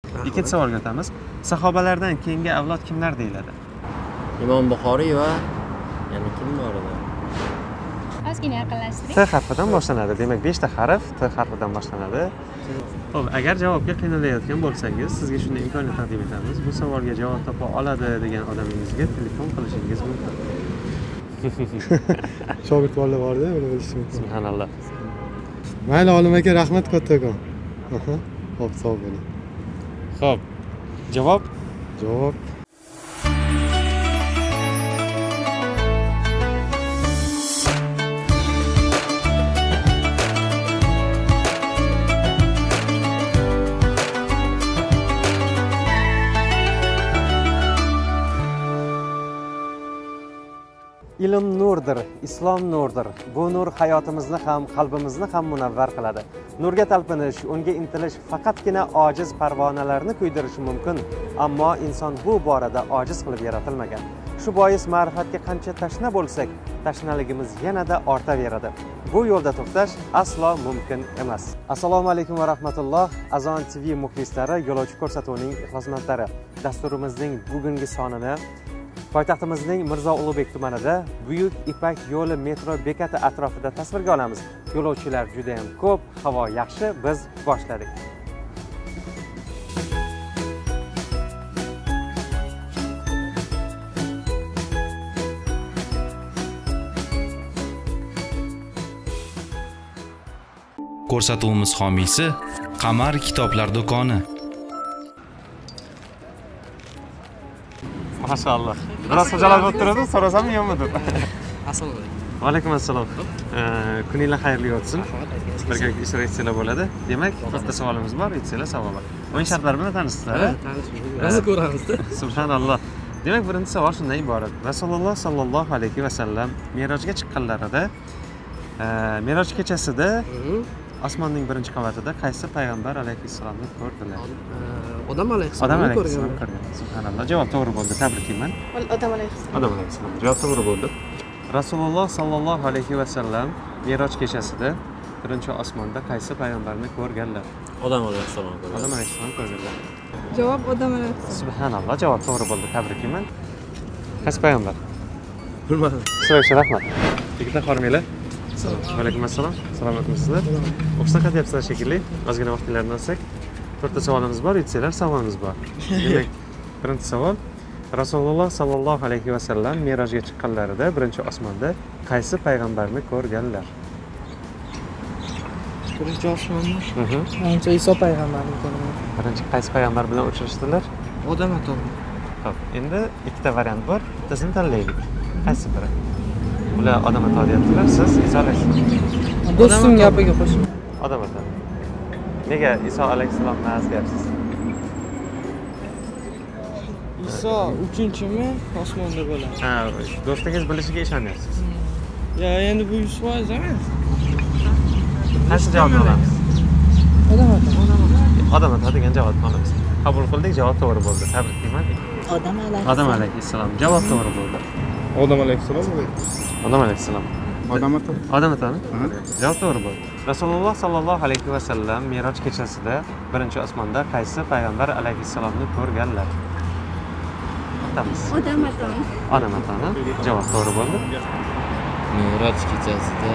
Ikkinchi savolga o'tamiz. Sahobalardan keyingi avlod kimlar deyiladi? Imom Buxoriy va yana kim bor edi? Ozgina yaqinlashtiring. T harfidan boshlanadi. Demak, 5 ta harf T harfidan boshlanadi. Xo'p, agar javobga qiynalayotgan bo'lsangiz, sizga shunday imkoniyat taqdim etamiz. Bu savolga javob topa oladi degan odamingizga telefon qilishingiz mumkin. Shogird bolalar bor-da, uni bilish mumkin. Subhanalloh. Mayli, Olim aka, rahmat kattakon. Xo'p, sog' bo'ling. Xo'p. Javob? Javob Ilm nurdir, islom nurdir. Bu nur hayotimizni ham, qalbimizni ham munavvar qiladi. Nurga talpinish, unga intilish faqatgina ojiz parvonalarni kuydirishi mumkin, ammo inson bu borada ojiz qilib yaratilmagan. Shu bois ma'rifatga qancha tashna bo'lsak, tashnaligimiz yanada ortaveradi. Bu yo'lda to'xtash aslo mumkin emas. Assalomu alaykum va rahmatulloh. Azon TV muxlislari, yo'lovchi ko'rsatuvining ixlosmandlari. Dasturimizning bugungi sonini poytaxtimizning Mirzo Ulug'bek tumanida Buyuk Ipak yo'li metro bekati atrofida tasvirga olamiz. Yo'lovchilar juda ham ko'p, havo yaxshi, biz boshladik. Ko'rsatuvimiz homiysi Qamar kitoblar do'koni. Maşallah. Biraz hocalar o'tiradi, so'rasammi yo'qmi deb. Assalomu alaykum. Va alaykum assalom. Kuninglar xayrli o'tsin. Birgalikda ishtirokchilar bo'ladi. Demak, katta savolimiz bor, yetsalar savob. O'yin shartlari bilan tanishdinglar. Biz ko'ramiz-da. Subhanalloh. Demak, birinchi savol shundan iborat. Rasululloh sallallohu alayhi va sallam Merojga chiqqanlarida, Meroj kechasida osmonning birinchi qavatida qaysi payg'ambar alayhissalomni ko'rdilar? Odam alayhissalomni ko'rgan. Subhanalloh. Javob to'g'ri bo'ldi. Tabriklayman. Odam alayhissalom. Odam alayhissalom. Javob to'g'ri bo'ldi. Rasululloh sallallohu alayhi va sallam Meroj kechasida birinchi osmonda qaysi payg'ambarni ko'rganlar? Odam alayhissalom ko'rgan. Odam alayhissalom ko'rganlar. Javob odam alayhissalom. Subhanalloh. Javob to'g'ri bo'ldi. Tabriklayman. Qaysi payg'ambar? Bilmadim. Sizlarga rahmat. Yigitlar, hormanglar. Va alaykum assalom. Salomatmisizlar? O'qishdan qaytyapsizlar shekilli. Ozgina vaqtinglarni olsak, to'rtta savolimiz bor, yetsalar savolimiz bor. Demak, birinchi savol. Rasululloh sallallohu alayhi va sallam Merojga chiqqanlarida birinchi osmonda qaysi payg'ambarni ko'rganlar? Birinchi osmonni. Menimcha Iso payg'ambarni ko'raman. Birinchi qaysi payg'ambar bilan uchrashdilar? Odam atom. Xo'p, endi ikkita variant bor. Bittasini tanlaylik. Qaysi biri? Ular odam ato deyaptilar, siz Iso alayhissalom. Do'stim gapiga qo'shing. Odam ato. Nega Iso alayhissalom emas deyapsiz? Iso uchinchimi osmonda bo'ladi? Ha, do'stingiz bilishiga ishonyapsiz. Ya, endi bu 100% emas. Qaysi javobni olamiz? Odam atom. Odam ato degan javobni olamiz. Qabul qildik, javob to'g'ri bo'ldi. Tabriklayman. Odam alayhissalom. Javob to'g'ri bo'ldi. Odam alayhissalom. Odam alayhissalom. Odam atom. Odam atoni? Javob to'g'ri bo'ldi. Rasululloh sallallohu alayhi va sallam Meroj kechasida birinchi osmonda qaysi payg'ambar alayhissalomni ko'rganlar? Odam atoni. Odam atoni. Javob to'g'ri bo'ldi. Meroj kechasida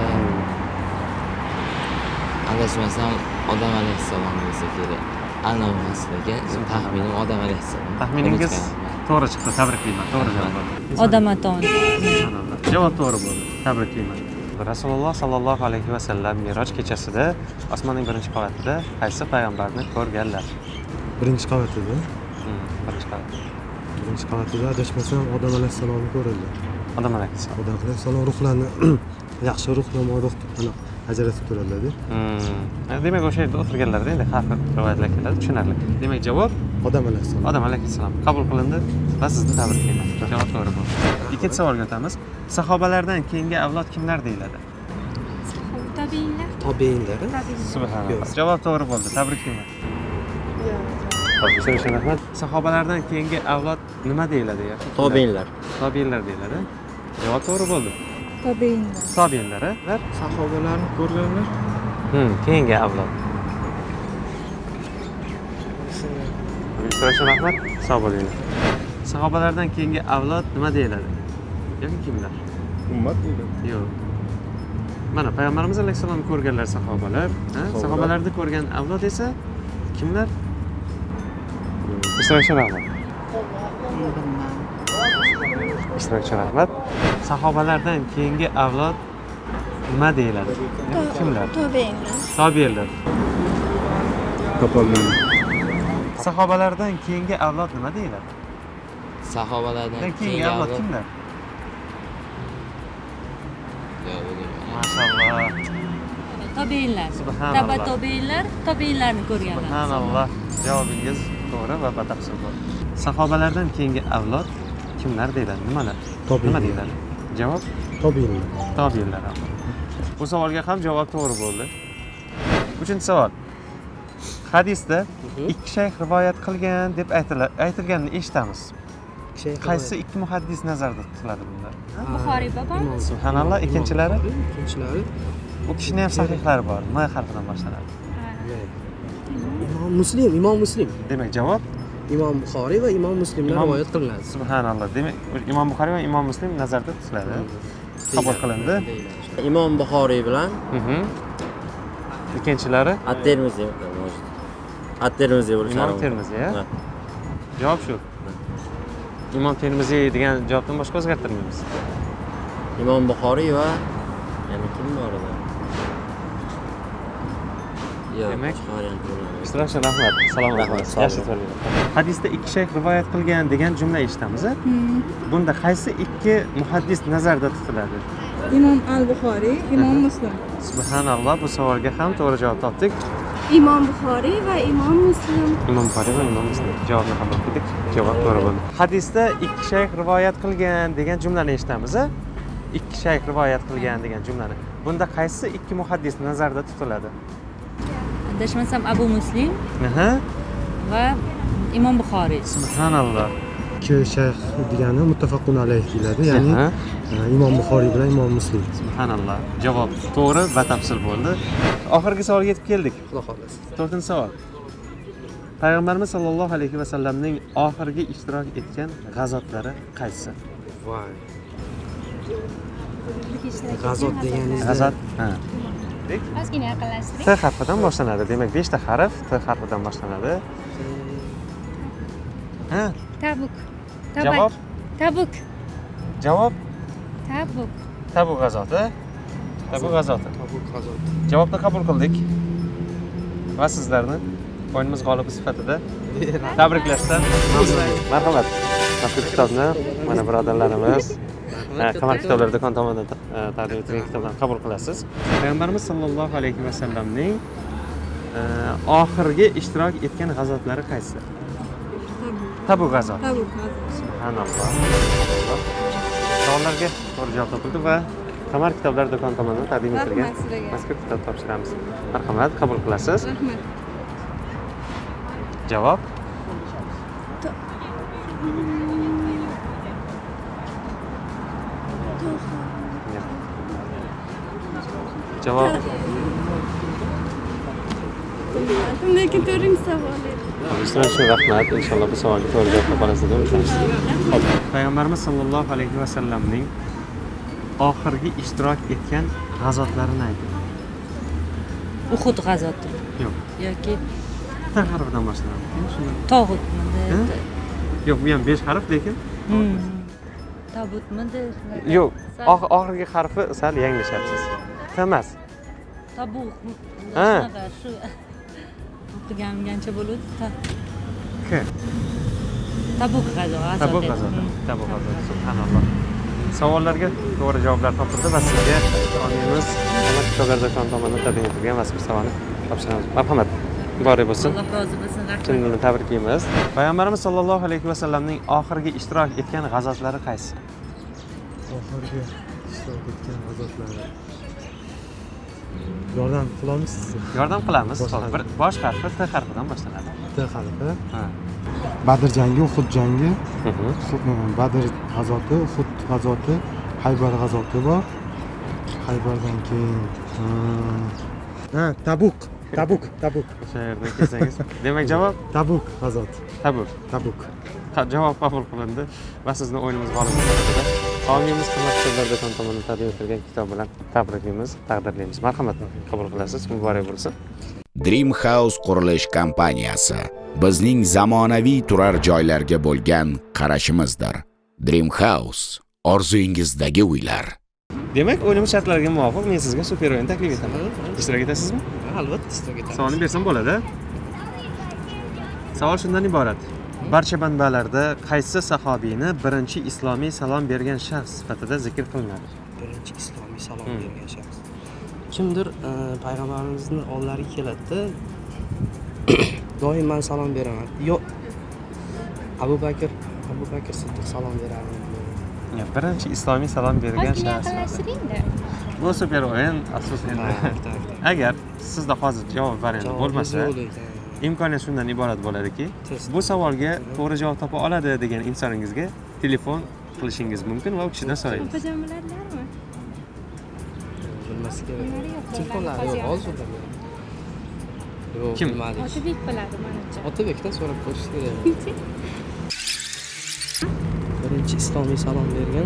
adashmasam odam alayhissalom bo'lsa kerak. Ana emasligiga taxminim odam alayhissalom. Taxminingiz to'g'ri chiqdi. Tabriklayman. To'g'ri javob bo'ldi. Odam atoni. Javob to'g'ri bo'ldi. Tabriklayman. Rasululloh sallallohu alayhi va sallam Meroj kechasida osmonning birinchi qavatida qaysi payg'ambarni ko'rganlar? Birinchi qavatida. Birinchi qavatida. Birinchi qavatida adashmasam Odam alayhissalomni ko'rildi. Odam alayhissalom. Odam alayhissalom ruhlarni yaxshi ruh, yomon ruh aniq ajratib turadilar-da. Demak, o'sha yerda o'tirganlarda endi har xil rivoyatlar keladi, tushunarli. Demak, javob Odam alayhissalom. Odam alayhissalom. Qabul qilindi va sizni tabriklayman. Javob to'g'ri bo'ldi. Ikkinchi savolga o'tamiz. Sahobalardan keyingi avlod kimlar deyiladi? Tabiinlar. Tobiinlar. Subhanalloh. Javob to'g'ri bo'ldi. Tabriklayman. Sizga rahmat. Sahobalardan keyingi avlod nima deyiladi? Tobiinlar. Tobiinlar deyiladi. Javob to'g'ri bo'ldi. Tabiinlar. Tobiinlar, Sahobalarni ko'rganlar. keyingi avlod. Sizga rahmat. Sog' bo'linglar. Sahobalardan keyingi avlod nima deyiladi? Yoki kimlar? Ummat deydi. Yo'q. Mana payg'ambarimiz alayhissalomni ko'rganlar sahobalar, sahobalarni ko'rgan avlod esa kimlar? Sizga rahmat. Sizga rahmat. Sahobalardan keyingi avlod nima deyiladi? Kimlar? Tobe'inlar. Tobiinlar. Topolmayman. Sahobalardan keyingi avlod nima deyiladi? Sahobalardan Keyingi avlod kimlar? Maşallah. Tobe'inlar. Subhanallah. Tobe'inlar, tobe'inlarni ko'rganlar. Subhanallah. Javobingiz to'g'ri va batafsil bo'ldi. Sahobalardan keyingi avlod kimlar deyiladi? Nimalar? Nima deyiladi? Javob Tobiinlar. tobiinlar. Bu savolga ham javob to'g'ri bo'ldi. 3-savol. Hadisda ikki shayx rivoyat qilgan deb aytilganini eshitamiz. Qaysi ikki muhaddis nazarda tutiladi bunda? Buxoriy bobomiz. Subhanallah. Ikkinchilari? Ikkinchilari Bu kishini ham sahihlari bor. M harfidan boshlanadi. Imom Muslim. Demak, javob Imom Buxoriy va Imom Muslimlar rivoyat qilinadi. Subhanallah. Demak, Imom Buxoriy va Imom Muslim nazarda tutiladi. Qabul qilindi. Imom Buxoriy bilan Ikkinchilari At-Termiziy At-Termiziy bo'lishi Imom Termiziy, a? Javob shu. Imom Termiziy degan javobdan boshqa o'zgartirmaymiz. Imom Buxoriy va yana kim bor edi? Yo'q, Demak, boshqa variant bo'lmaydi. Istirahsha rahmat. Salom alaykum. Yaxshi bo'linglar. Hadisda ikki shayx rivoyat qilgan degan jumla eshitamiz. Bunda qaysi ikki muhaddis nazarda tutiladi? Imom al-Buxoriy, Imom Muslim. Subhanallah, bu savolga ham to'g'ri javob topdik. Imom Buxoriy va Imom Muslim. Imom Buxoriy va Imom Muslim. Javobni qabul qildik. Javob to'g'ri bo'ldi. Hadisda ikki shayx rivoyat qilgan degan jumlani eshitamiz. Ikki shayx rivoyat qilgan degan jumlani. Bunda qaysi ikki muhaddis nazarda tutiladi? Adashmasam Abu Muslim Aha. va Imom Buxoriy. Subhanallah. Ikki shayx degani muttafaqun alayh deyiladi. Ya'ni Imom Buxoriy bilan Imom Muslim. Subhanallah. Javob to'g'ri, batafsil bo'ldi. Oxirgi savolga yetib keldik. Xudo xolasi. 4-savol. Payg'ambarimiz sollallohu alayhi va sallamning oxirgi ishtirok etgan g'azotlari qaysi? Voy. G'azot deganingiz G'azot, ha. Ozgina yaqinlashtiring. T harfidan boshlanadi. Demak, 5 ta harf T harfidan boshlanadi. Ha? Tabuk. Javob? Tabuk. Javob Tabuk. Tabuk g'azoti. Tabuk g'azoti. Tabuk g'azot. Javobni qabul qildik. Va sizlarni o'yinimiz g'olibi sifatida tabriklashdan marhamat. Mazkur kitobni mana birodarlarimiz Qamar kitoblar do'koni tomonidan taqdim etilgan kitoblarni qabul qilasiz. Payg'ambarimiz sollallohu alayhi va sallamning oxirgi ishtirok etgan g'azotlari qaysi? Tabuk g'azoti. Tabuk. Subhanalloh. Savollarga to'g'ri javob topildi va Qamar kitoblar do'koni tomonidan taqdim etilgan mazkur kitob topshiramiz. Marhamat, qabul qilasiz. Rahmat. Javob? Javob. Lekin to'g'ri savol edi. Sizlar uchun rahmat. Inshaalloh bu savolga to'g'ri javob topa olasiz deb umid qilamiz. Payg'ambarimiz sollallohu alayhi va sallamning oxirgi ishtirok etgan g'azotlarini ayting. Uhud g'azoti. Yo'q. Yoki T harfidan boshlanadi. Tog'utmidi? Yo'q, bu ham 5 harf lekin. Tabutmidi? Yo'q, oxirgi harfi sal yanglishyapsiz. T emas. Tabuk. Ha. Shu o'qigangancha bo'ladi. K. Tabuk g'azoti. Tabuk g'azoti. Tabuk g'azoti. Subhanalloh. Savollarga to'g'ri javoblar topildi va sizga onamiz Qamar kitoblar do'koni tomonidan taqdim etilgan mazkur savolni topshiramiz. Marhamat. Muborak bo'lsin. Alloh rozi bo'lsin. Rahmat. Chin dildan tabriklaymiz. Payg'ambarimiz sollallohu alayhi va sallamning oxirgi ishtirok etgan g'azotlari qaysi? Oxirgi ishtirok etgan g'azotlari. Yordam qilamisiz? Yordam qilamiz. Bir bosh harfi T harfidan boshlanadi. T harfi. Ha. Badr jangi, Uhud jangi, Badr g'azoti, Uhud g'azoti, Haybar g'azoti bor. Haybardan keyin Tabuk. Tabuk. O'sha yerdan kelsangiz. Demak, javob Tabuk, Azod. Tabuk. Tabuk. Javob qabul qilindi va sizni o'yinimiz g'olibi sifatida homiyimiz Qimmat kitoblar do'koni tomonidan taqdim etilgan kitob bilan tabriklaymiz, taqdirlaymiz. Marhamat, qabul qilasiz. Muborak bo'lsin. Dream House qurilish kompaniyasi bizning zamonaviy turar joylarga bo'lgan qarashimizdir. Dream House orzuyingizdagi uylar. Demak, o'yinimiz shartlariga muvofiq men sizga super o'yin taklif etaman. Ishtirok etasizmi? Albatta ishtirok etamiz. Savolni bersam bo'ladi. Savol shundan iborat. Barcha manbalarda qaysi sahobiyni birinchi islomiy salom bergan shaxs sifatida zikr qilinadi? Birinchi islomiy salom bergan shaxs. Kimdir payg'ambarimizni oldilariga keladi-da, doim men salom beraman. Yo'q. Abu Bakr Siddiq salom beradi. Birinchi islomiy salom bergan shaxs. Bu super o'yin, afsus endi. Agar sizda hozir javob varianti bo'lmasa, imkoniyat shundan iborat bo'ladiki, bu savolga to'g'ri javob topa oladi degan insoningizga telefon qilishingiz mumkin va u kishidan so'raysiz. Opajon biladilarmi? Bilmasi kerak. Telefonlari yo'q, hozirda. Yo'q, Kim? bilmadik. Otabek biladi menimcha. Otabekdan so'rab ko'rish kerak. Birinchi islomiy salom bergan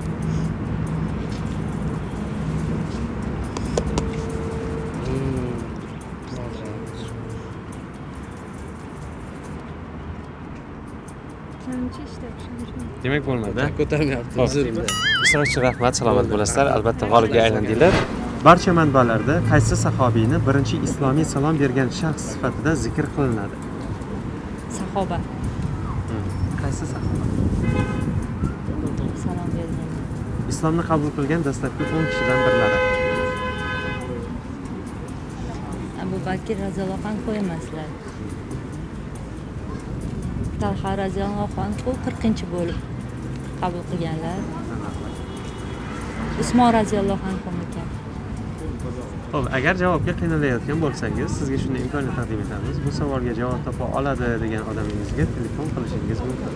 Demak bo'lmadi. ko'tarmayapti. Uzr. Ishtirokchi rahmat, salomat bo'lasizlar. Albatta g'olibga aylandinglar. Barcha manbalarda qaysi sahobiyni birinchi islomiy salom bergan shaxs sifatida zikr qilinadi? Sahoba. Qaysi sahoba? Salom bergan. Islomni qabul qilgan dastlabki 10 kishidan birlari. Abu Bakr roziyallohu anhu emaslar. Talha roziyallohu anhu 40-chi bo'lib qabul qilganlar. Usmon roziyallohu anhu ekan. Xo'p, agar javobga qiynalayotgan bo'lsangiz, sizga shunday imkoniyat taqdim etamiz. Bu savolga javob topa oladi degan odamingizga telefon qilishingiz mumkin.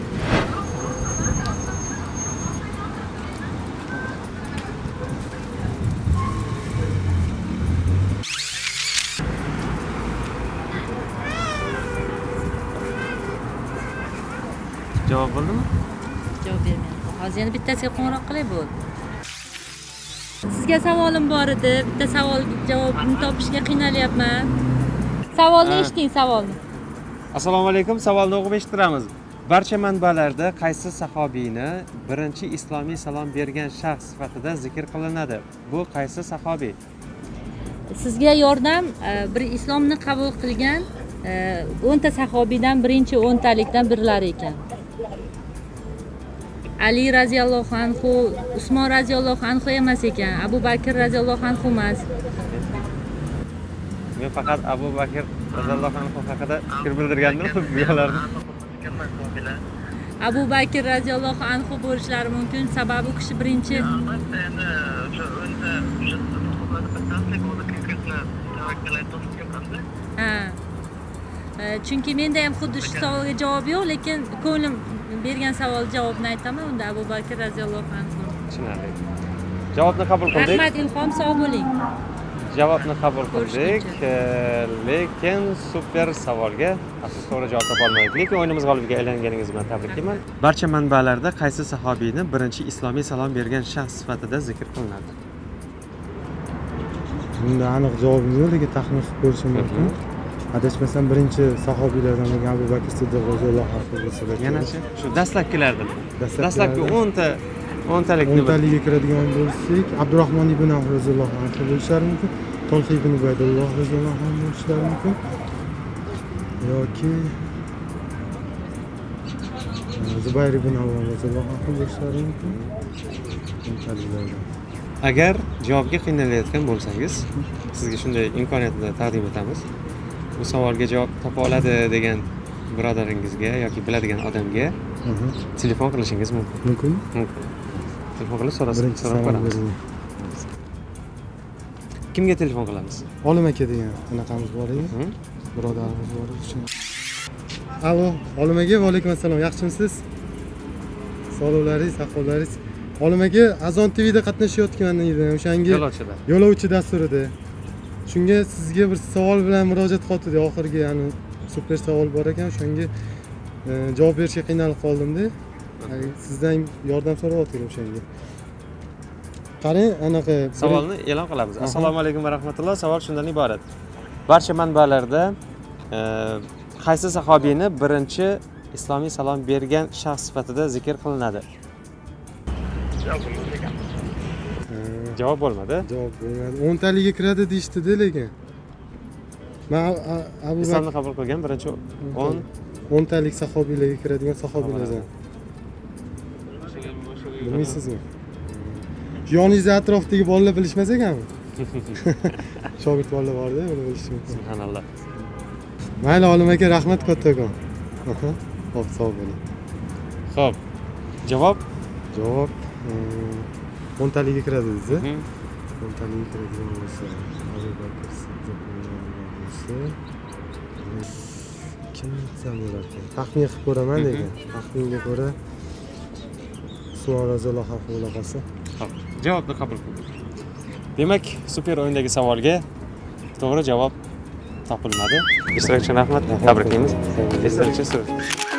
Javob bo'ldimi? Javob bermayapti. Hozir yana bittasiga qo'ng'iroq qilay bo'ldi. Sizga savolim bor edi. Bitta savolga javobini topishga qiynalyapman. Savolni eshiting, savolni. Assalomu alaykum, savolni o'qib eshittiramiz. Barcha manbalarda qaysi sahobiyni birinchi islomiy salom bergan shaxs sifatida zikr qilinadi? Bu qaysi sahobiy? Sizga yordam bir islomni qabul qilgan 10 ta sahobiydan birinchi 10 talikdan birlari ekan. Ali roziyallohu anhu, Usmon roziyallohu anhu emas ekan, Abu Bakr roziyallohu anhu emas. Men faqat Abu Bakr roziyallohu anhu haqida fikr bildirgandim, buyoqlarni. Abu Bakr roziyallohu anhu bo'lishlari mumkin, sababi u kishi birinchi. Ha. Chunki menda ham xuddi shu savolga javob yo'q, lekin ko'nglim bergan savol javobni aytaman. Unda Abu Bakr roziyallohu anhu. Tushunarli. Javobni qabul qildik. Rahmat, Ilhom, sog' bo'ling. Javobni qabul qildik, lekin super savolga afsus to'g'ri javob topa olmadik. Lekin o'yinimiz g'olibiga aylanganingiz bilan tabriklayman. Barcha manbalarda qaysi sahobiyni birinchi islomiy salom bergan shaxs sifatida zikr qilinadi? Bunda aniq javobim yo'q, lekin taxmin qilib ko'rishim mumkin. Adashmasam birinchi sahobiylardan bo'lgan Abu Bakr Siddiq roziyallohu anhu bo'lsa kerak. Yana-chi shu dastlabkilardan. Dastlabki 10talikni 10taliga kiradigan bo'lsak, Abdurahmon ibn Avf roziyallohu anhu bo'lishlari mumkin, Talha ibn Ubaydulloh roziyallohu anhu bo'lishlari mumkin yoki Zubayr ibn Avvam roziyallohu anhu bo'lishlari mumkin. Agar javobga qiynalayotgan bo'lsangiz, sizga shunday imkoniyatni taqdim etamiz. Bu savolga javob topa oladi degan birodaringizga yoki biladigan odamga telefon qilishingiz mumkin. Mumkin? Mumkin. Telefon qilib so'rab ko'ramiz. Kimga telefon qilamiz? Olim aka degan anaqamiz bor edi. Birodarimiz bor edi. Alo, Olim aka, va alaykum assalom. Yaxshimisiz? Sog'liklaringiz, ahvollaringiz. Olim aka, Azon TV'da qatnashayotgan edim. O'shanga yo'lovchi dasturida. Shunga sizga bir savol bilan murojaat qildi. Oxirgi ya'ni super savol bor ekan, o'shanga javob berishga qiynalib qoldim-da. Sizdan yordam so'rayotgandim o'shanga. Qarang, anaqa savolni e'lon qilamiz. Assalomu alaykum va rahmatulloh. Savol shundan iborat. Barcha manbalarda qaysi sahobiyni birinchi islomiy salom bergan shaxs sifatida zikr qilinadi? Javob bo'lmadi. Javob bo'lmadi. 10 taliga kiradi deyishdi-da lekin. Men Abu Islomni qabul qilgan birinchi 10 talik sahobiylarga kiradigan sahobiylardan. Bilmaysizmi? Yoningizda atrofdagi bolalar bilishmas ekanmi? Shogird bolalar bor-da, buni bilish mumkin. Subhanalloh. Mayli, olim aka, rahmat kattakon. Xo'p, sog' bo'ling. Xo'p. Javob 10 taliga kiradi dedingiz. 10 taliga kiradigan bo'lsa, Abu Bakr Siddiq bo'lsa, kim desam bo'larkan? Taxmin qilib ko'raman degan. Taxminga ko'ra Usmon roziyallohu anhu bo'laqasi. Xo'p, javobni qabul qildik. Demak, super o'yindagi savolga to'g'ri javob topilmadi. Ishtirokchi rahmat, tabriklaymiz. Esdalik so'z.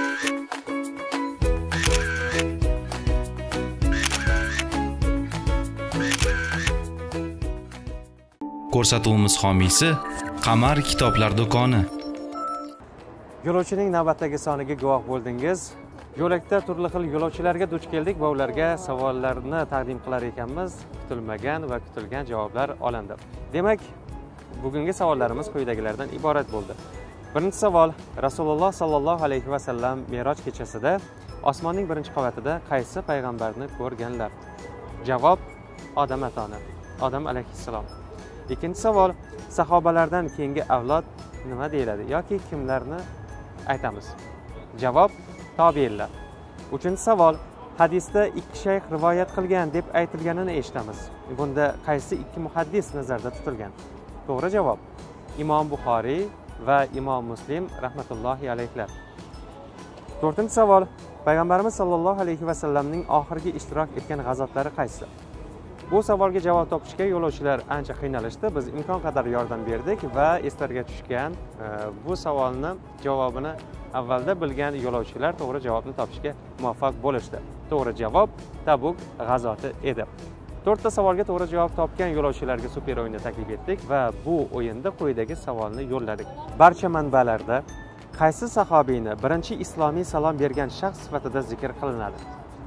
Ko'rsatuvimiz homiysi Qamar kitoblar do'koni. Yo'lovchining navbatdagi soniga guvoh bo'ldingiz. Yo'lakda turli xil yo'lovchilarga duch keldik va ularga savollarni taqdim qilar ekanmiz. Kutilmagan va kutilgan javoblar olindi. Demak, bugungi savollarimiz quyidagilardan iborat bo'ldi. Birinchi savol: Rasululloh sallallohu alayhi va sallam Me'roj kechasida osmonning birinchi qavatida qaysi payg'ambarni ko'rganlar? Javob: Odam atoni, Odam alayhissalom. Ikkinchi savol: sahobalardan keyingi avlod nima deyiladi yoki kimlarni aytamiz? Javob: tobiinlar. Uchinchi savol: hadisda ikki shayx rivoyat qilgan deb aytilganini eshitamiz. Bunda qaysi ikki muhaddis nazarda tutilgan? To'g'ri javob: Imom Buxoriy va Imom Muslim rahmatullohi alayhlar. To'rtinchi savol: payg'ambarimiz sollallohu alayhi va sallamning oxirgi ishtirok etgan g'azotlari qaysi? Bu savolga javob topishga yo'lovchilar ancha qiynalishdi. Biz imkon qadar yordam berdik va eslarga tushgan bu savolni javobini avvalda bilgan yo'lovchilar to'g'ri javobni topishga muvaffaq bo'lishdi. To'g'ri javob Tabuk g'azoti edi. 4 ta savolga to'g'ri javob topgan yo'lovchilarga super o'yinni taklif etdik va bu o'yinda quyidagi savolni yo'lladik. Barcha manbalarda qaysi sahobiyni birinchi islomiy salom bergan shaxs sifatida zikr qilinadi?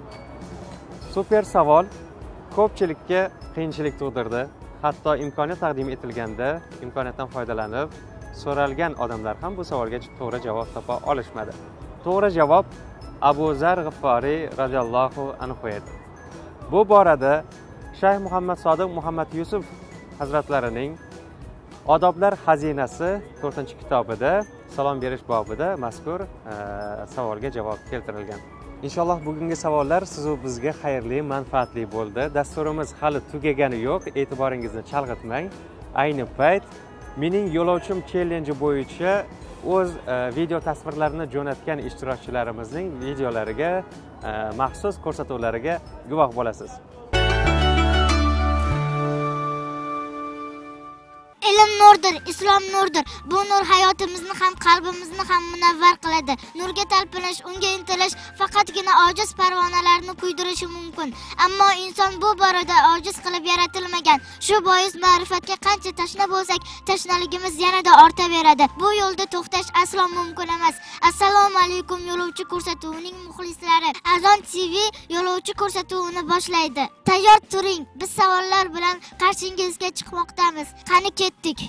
Super savol ko'pchilikka qiyinchilik tug'dirdi. Hatto imkoniyat taqdim etilganda imkoniyatdan foydalanib so'ralgan odamlar ham bu savolga to'g'ri javob topa olishmadi. To'g'ri javob Abu Zar G'iforiy radhiyallohu anhu edi. Bu borada Shayx Muhammad Sodiq Muhammad Yusuf hazratlarining Odoblar xazinasi 4-kitobida salom berish bobida mazkur savolga javob keltirilgan. Inshaalloh bugungi savollar siz va bizga xayrli, manfaatli bo'ldi. Dasturimiz hali tugagani yo'q, e'tiboringizni chalg'itmang. Ayni payt mening yo'lovchim challenge bo'yicha o'z video tasvirlarini jo'natgan ishtirokchilarimizning videolariga, maxsus ko'rsatuvlariga guvoh bo'lasiz. Ilm nurdir, islom nurdir. Bu nur hayotimizni ham, qalbimizni ham munavvar qiladi. Nurga talpinish, unga intilish faqatgina ojiz parvonalarni kuydirishi mumkin. Ammo inson bu borada ojiz qilib yaratilmagan. Shu bois ma'rifatga qancha tashna bo'lsak, tashnaligimiz yanada ortaveradi. Bu yo'lda to'xtash aslo mumkin emas. Assalomu alaykum yo'lovchi ko'rsatuvining muxlislari. Azon TV yo'lovchi ko'rsatuvini boshlaydi. Tayyor turing. Biz savollar bilan qarshingizga chiqmoqdamiz. Qani ketdik.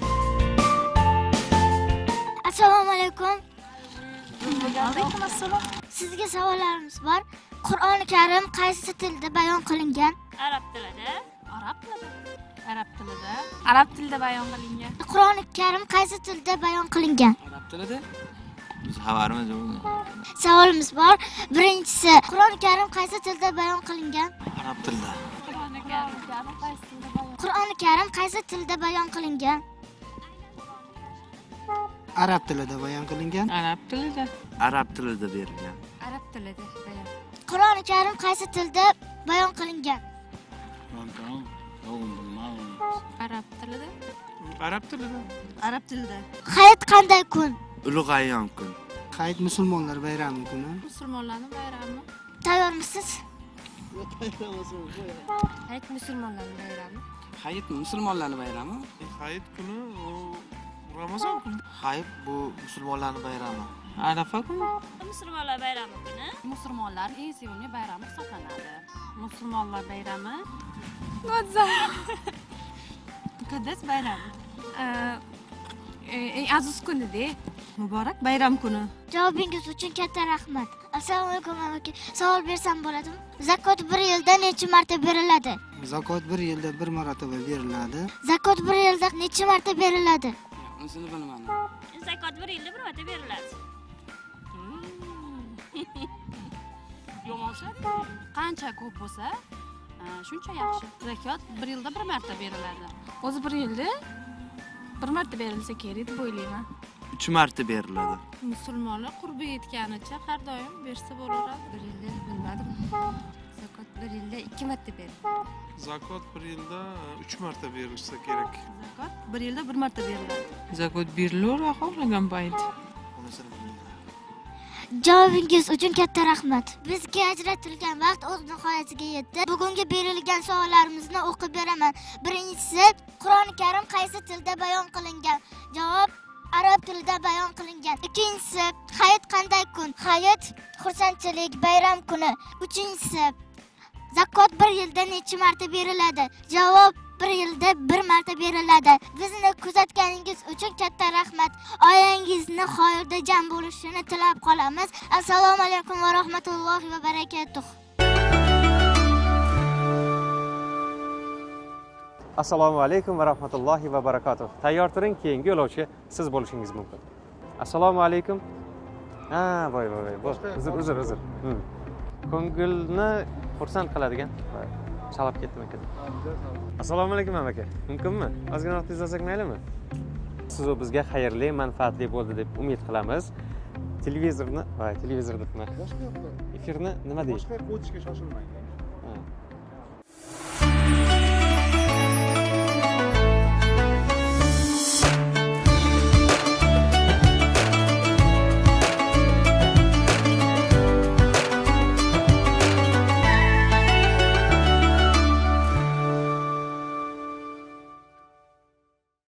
Assalomu alaykum. Alaykum assalom. Sizga savollarimiz bor. Qur'oni Karim qaysi tilda bayon qilingan? Arab tilida. Arab tilida. Arab tilida. Arab tilida bayon qilingan. Qur'oni Karim qaysi tilda bayon qilingan? Arab tilida. Biz xabarimiz yo'q. Savolimiz bor. Birinchisi, Qur'oni Karim qaysi tilda bayon qilingan? Arab tilida. Qur'oni Karim qaysi tilda bayon qilingan? Arab tilida bayon qilingan. Arab tilida. Arab tilida berilgan. Arab tilida bayon. Qur'oni Karim qaysi tilda bayon qilingan? Arab tilida. Arab tilida. Arab tilida. Hayit qanday kun? Ulug' ayyom kun. Hayit musulmonlar bayrami kuni. Musulmonlarning bayrami. Tayyormisiz? Hayit musulmonlarning bayrami. Hayit musulmonlarning bayrami. Hayit kuni Ramazon kuni. Hayit bu musulmonlarning bayrami. Arafa kuni. Musulmonlar bayrami kuni. Musulmonlar eng sevimli bayrami hisoblanadi. Musulmonlar bayrami. Muqaddas bayram. Eng aziz kunida. Muborak bayram kuni. Javobingiz uchun katta rahmat. Assalomu alaykum aka. Savol bersam bo'ladimi? Zakot bir yilda necha marta beriladi? Zakot bir yilda bir marotaba beriladi. Zakot bir yilda necha marta beriladi? Unisini bilmayman. Zakot bir yilda bir marta beriladi. Yomonsa, qancha ko'p bo'lsa, shuncha yaxshi. Zakot bir yilda bir marta beriladi. O'zi bir yilda bir marta berilsa kerak deb o'ylayman. 3 marta beriladi. Musulmonlar qurbi yetganicha har doim bersa bo'laveradi. Bir yilda bilmadim. Zakot bir yilda 2 marta beriladi. Zakot bir yilda 3 marta berilsa kerak. Zakot bir yilda bir marta beriladi. Zakot berilaveradi xohlagan payt. Javobingiz uchun katta rahmat. Bizga ajratilgan vaqt o'z nihoyasiga yetdi. Bugungi berilgan savollarimizni o'qib beraman. Birinchisi, Qur'oni Karim qaysi tilda bayon qilingan? Javob arab tilida bayon qilingan. Ikkinchisi, hayit qanday kun? Hayit xursandchilik, bayram kuni. Uchinchisi, zakot bir yilda necha marta beriladi? Javob bir yilda bir marta beriladi. Bizni kuzatganingiz uchun katta rahmat. Oilangizni xoirda jam bo'lishini tilab qolamiz. Assalomu alaykum va rahmatullohi va barakatuh. Assalomu alaykum va rahmatullohi va barakatuh. Tayyor turing, keyingi yo'lovchi siz bo'lishingiz mumkin. Assalomu alaykum. Voy. Uzr. Ko'ngilni xursand qiladigan. Chalab ketdim ekan. Assalomu alaykum aka. Mumkinmi? Ozgina vaqtingizni olsak maylimi? Siz bizga xayrli, manfaatli bo'ldi deb umid qilamiz. Televizorni nima? Efirni nima deysiz? Boshqa yoqqa o'tishga shoshilmang.